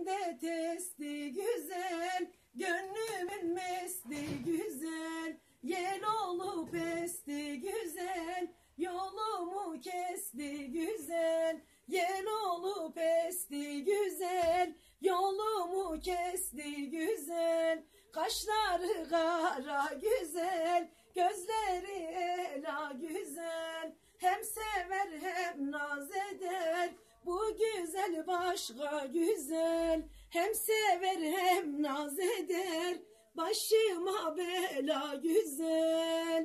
Gözünde testi güzel, gönlümün mesti güzel. Yel olup esti güzel, yolumu kesti güzel. Yel olup esti güzel, yolumu kesti güzel. Kaşları kara güzel, gözleri ela güzel. Hem sever hem naz eder, bu güzel başka güzel. Hem sever hem naz eder, başıma bela güzel.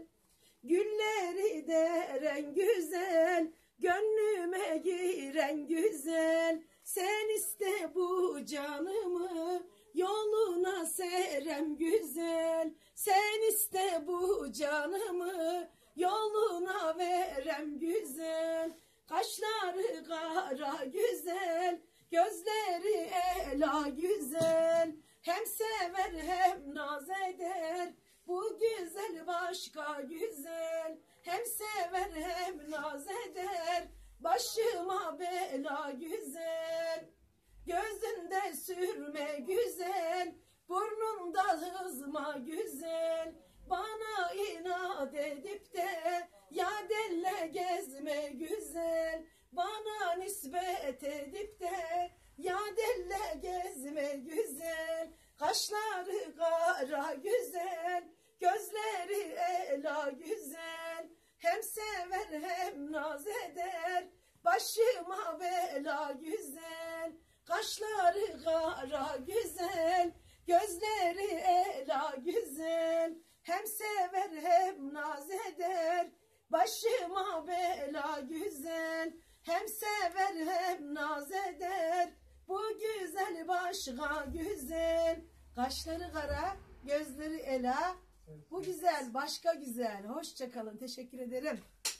Gülleri deren güzel, gönlüme giren güzel. Sen iste bu canımı, yoluna serem güzel. Sen iste bu canımı, yoluna verem güzel. Kaşları kara güzel, gözleri ela güzel. Hem sever hem naz eder, bu güzel başka güzel. Hem sever hem naz eder, başıma bela güzel. Gözünde sürme güzel, burnunda hızma güzel. Bana inat edip de ya delle gezme güzel. Bana nispet edip de ya delle gezme güzel. Kaşları kara güzel, gözleri ela güzel. Hem sever hem naz eder, başıma bela güzel. Kaşları kara güzel, gözleri ela güzel. Hem sever hem naz eder, başıma bela güzel. Hem sever hem naz eder, bu güzel başka güzel. Kaşları kara, gözleri ela, bu güzel başka güzel. Hoşça kalın, teşekkür ederim.